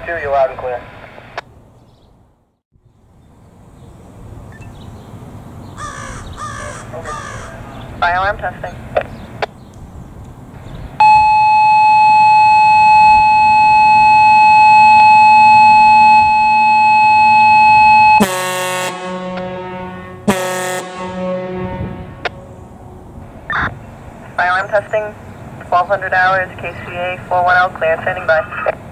2, you're loud and clear. Fire alarm testing. Fire alarm testing, 1200 hours, KCA 410, clear, standing by.